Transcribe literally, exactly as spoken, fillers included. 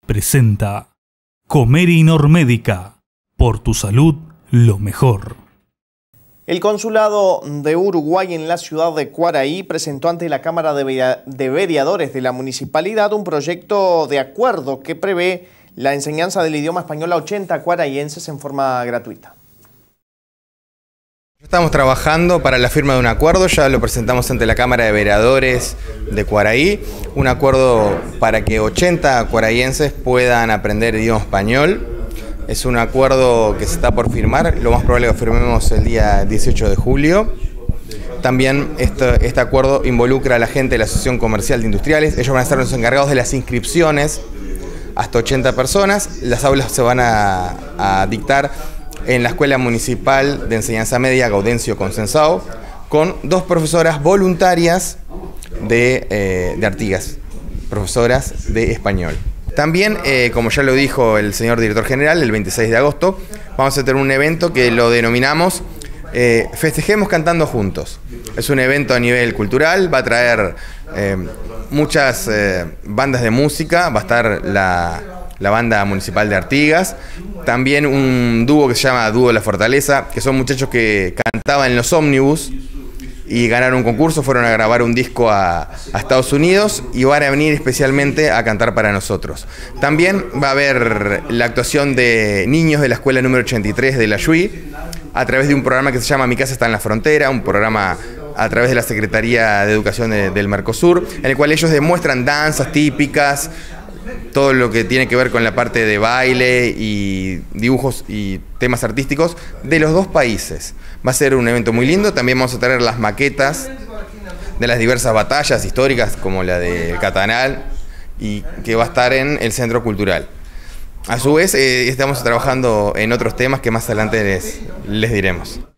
presenta Comer Normédica. Por tu salud, lo mejor. El Consulado de Uruguay en la ciudad de Quaraí presentó ante la Cámara de Vereadores de la Municipalidad un proyecto de acuerdo que prevé la enseñanza del idioma español a ochenta cuarayenses en forma gratuita. Estamos trabajando para la firma de un acuerdo, ya lo presentamos ante la Cámara de Vereadores de Quaraí, un acuerdo para que ochenta cuarayenses puedan aprender idioma español. Es un acuerdo que se está por firmar, lo más probable es que lo firmemos el día dieciocho de julio. También este, este acuerdo involucra a la gente de la Asociación Comercial de Industriales, ellos van a ser los encargados de las inscripciones, hasta ochenta personas. Las aulas se van a, a dictar en la Escuela Municipal de Enseñanza Media Gaudencio Consensao, con dos profesoras voluntarias de, eh, de Artigas, profesoras de español. También, eh, como ya lo dijo el señor director general, el veintiséis de agosto, vamos a tener un evento que lo denominamos eh, Festejemos Cantando Juntos. Es un evento a nivel cultural, va a traer eh, muchas eh, bandas de música, va a estar la... la banda municipal de Artigas, también un dúo que se llama Dúo La Fortaleza, que son muchachos que cantaban en los ómnibus y ganaron un concurso, fueron a grabar un disco a, a Estados Unidos y van a venir especialmente a cantar para nosotros. También va a haber la actuación de niños de la escuela número ochenta y tres de La Yui, a través de un programa que se llama Mi Casa Está en la Frontera, un programa a través de la Secretaría de Educación de, del Mercosur, en el cual ellos demuestran danzas típicas, todo lo que tiene que ver con la parte de baile y dibujos y temas artísticos de los dos países. Va a ser un evento muy lindo, también vamos a traer las maquetas de las diversas batallas históricas como la del Catanal, y que va a estar en el Centro Cultural. A su vez, eh, estamos trabajando en otros temas que más adelante les, les diremos.